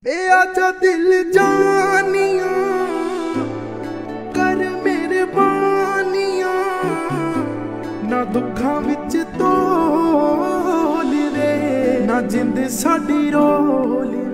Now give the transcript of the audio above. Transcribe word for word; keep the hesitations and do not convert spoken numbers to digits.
ए आजा दिल जानिया कर मेरे बानिया ना दुखा विच तोल रे ना जिंद साडी रोल।